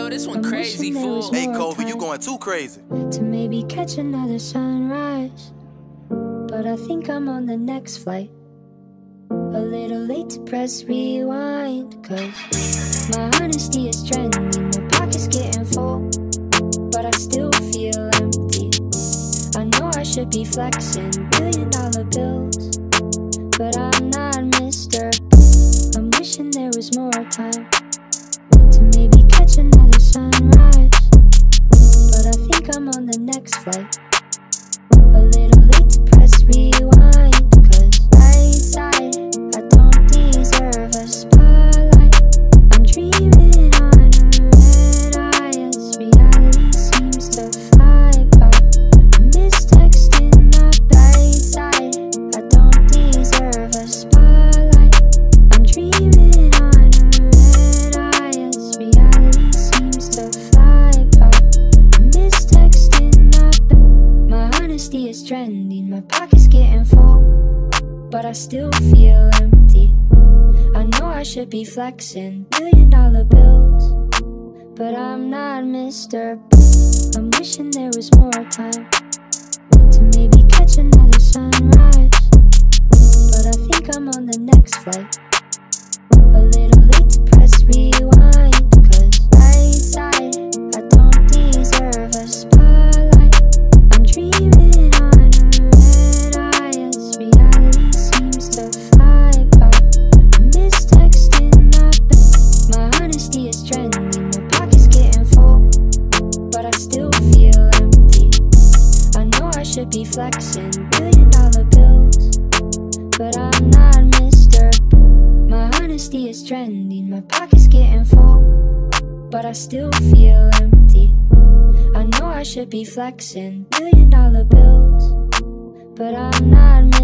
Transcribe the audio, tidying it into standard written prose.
Yo, this one crazy, fool. Hey, Kobe, you going too crazy. To maybe catch another sunrise, but I think I'm on the next flight. A little late to press rewind, cause my honesty is trending. My pocket's getting full, but I still feel empty. I know I should be flexing $1 billion bills, but I'm not Mr. I'm wishing there was more time to maybe catch another sunrise, but I think I'm on the next flight. A little late to press rewind, cause right side, I don't deserve a spotlight. I'm dreaming on a red eye as reality seems to fly by. I miss texting my right side, I don't deserve a spotlight. I'm dreaming on a red eye as reality seems to fly by. I miss texting my honesty is trending. My pocket's getting full, but I still feel empty. I know I should be flexing $1 billion bills, but I'm not Mr. I'm wishing there was more time to maybe catch another sunrise, but I think I'm on the next flight. A little late to press rewind, cause right side, I don't deserve a spotlight. I'm dreaming on a red eye as reality seems to fly by. I miss texting my honesty is trending. My pocket's getting full, but I still feel empty. I know I should be flexing $1 billion bills, but I'm not Mr. My honesty is trending. My pocket's getting full, but I still feel empty. I know I should be flexing $1 billion bills, but I'm not